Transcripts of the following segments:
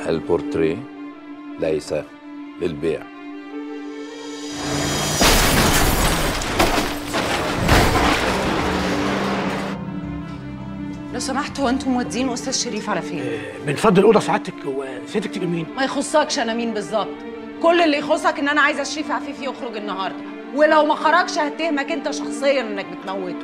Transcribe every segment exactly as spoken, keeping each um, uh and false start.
البورتريه ليس للبيع. لو سمحت، هو انتم مودين استاذ شريف على فين؟ بنفضل اوضه سعادتك. وسيادتك تبقى مين؟ ما يخصكش انا مين بالظبط. كل اللي يخصك ان انا عايزه شريف عفيفي يخرج النهارده، ولو ما خرجش هتهمك انت شخصيا انك بتموته.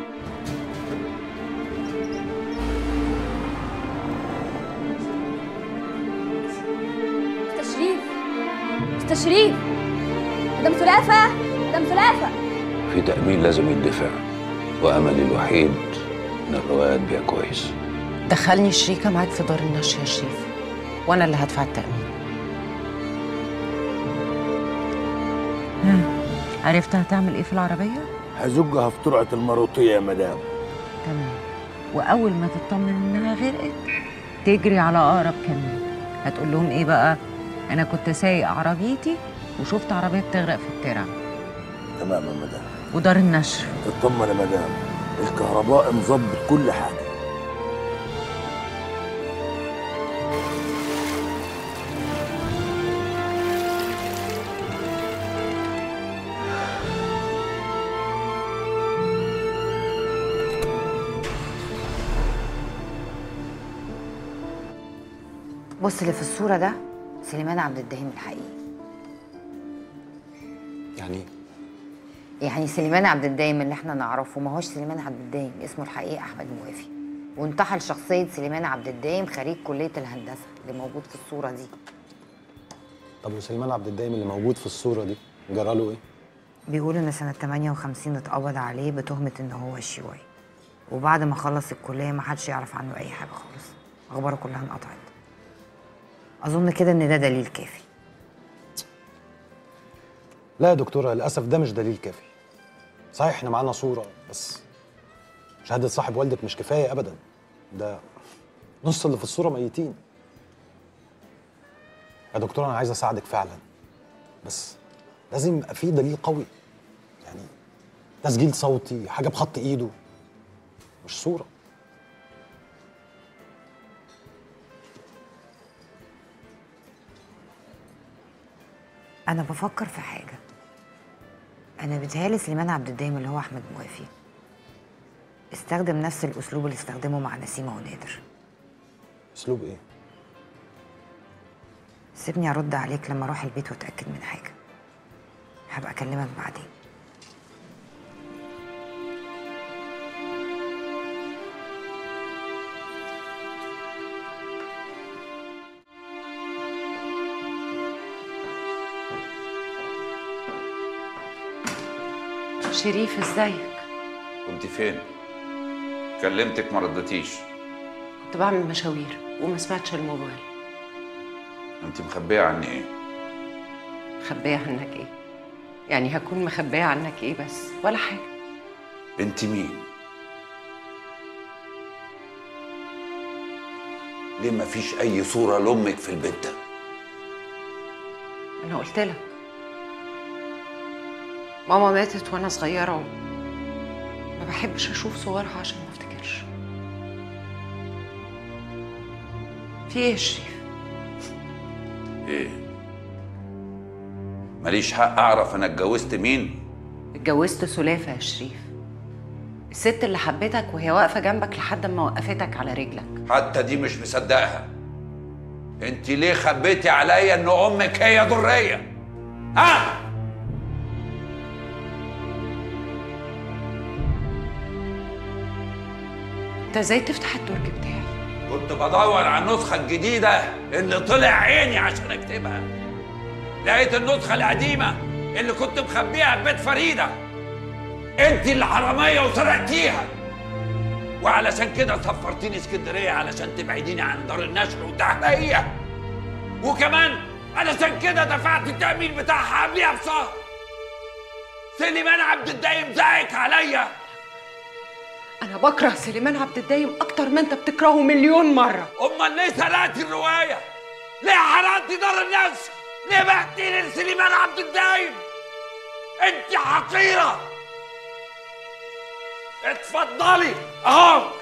استاذ شريف، استاذ شريف، مدام سلافه، مدام سلافه. في تأمين لازم يدفع، وأملي الوحيد إن الرواية تبيع كويس. دخلني شريكه معاك في دار النشر يا شريف، وانا اللي هدفع التأمين. عرفت هتعمل ايه في العربيه؟ هزجها في ترعه المروطيه يا مدام. تمام. واول ما تطمن انها غرقت تجري على اقرب كمين. هتقول لهم ايه بقى؟ انا كنت سايق عربيتي وشفت عربيه بتغرق في الترعه. تمام يا مدام. ودار النشر اطمن يا مدام، الكهرباء مظبط كل حاجه. بص، اللي في الصورة ده سليمان عبد الدايم الحقيقي. يعني يعني سليمان عبد الدايم اللي احنا نعرفه ما هوش سليمان عبد الدايم، اسمه الحقيقي أحمد موافي، وانتحل شخصية سليمان عبد الدايم خريج كلية الهندسة اللي موجود في الصورة دي. طب وسليمان عبد الدايم اللي موجود في الصورة دي جراله ايه؟ بيقولوا إن سنة تمانية وخمسين اتقبض عليه بتهمة إن هو شيوعي، وبعد ما خلص الكلية ما حدش يعرف عنه أي حاجة خالص، أخباره كلها انقطعت. أظن كده إن ده دليل كافي. لا يا دكتورة، للأسف ده مش دليل كافي. صحيح احنا معانا صورة، بس شهادة صاحب والدك مش كفاية أبدا. ده نص اللي في الصورة ميتين. يا دكتورة أنا عايز أساعدك فعلا، بس لازم يبقى في دليل قوي، يعني تسجيل صوتي، حاجة بخط إيده، مش صورة. أنا بفكر في حاجة. أنا بيتهيألي سليمان عبد الدايم اللي هو أحمد موافي استخدم نفس الأسلوب اللي استخدمه مع نسيمة ونادر. أسلوب إيه؟ سيبني أرد عليك لما أروح البيت وأتأكد من حاجة. هبقى أكلمك بعدين. شريف ازيك؟ كنت فين؟ كلمتك ما ردتيش. كنت بعمل مشاوير وما سمعتش الموبايل. انت مخبيه عني ايه؟ مخبيه عنك ايه؟ يعني هكون مخبيه عنك ايه بس؟ ولا حاجه. انت مين؟ ليه ما فيش اي صوره لامك في البيت ده؟ انا قلت لك ماما ماتت وانا صغيره، ما بحبش اشوف صورها عشان ما افتكرش. في ايه يا شريف؟ ايه؟ ماليش حق اعرف انا اتجوزت مين؟ اتجوزت سلافه يا شريف، الست اللي حبتك وهي واقفه جنبك لحد ما وقفتك على رجلك. حتى دي مش مصدقها. انت ليه خبيتي عليا ان امك هي ضريه؟ ها؟ انت ازاي تفتح الدرج بتاعي؟ كنت بدور على النسخة الجديدة اللي طلع عيني عشان اكتبها. لقيت النسخة القديمة اللي كنت مخبيها في بيت فريدة. انت اللي حرامية وسرقتيها. وعلشان كده سفرتيني اسكندرية علشان تبعديني عن دار النشر والدهلية. وكمان علشان كده دفعت التأمين بتاعها قبليها بشهر. سليمان عبد الدايم زعق عليا. أنا بكره سليمان عبد الدايم أكتر ما أنت بتكرهه مليون مرة. أمال ليه سرقتي الرواية؟ ليه حرقتي دار النشر؟ ليه بعتيني لسليمان عبد الدايم؟ أنت حقيرة. اتفضلي أهو.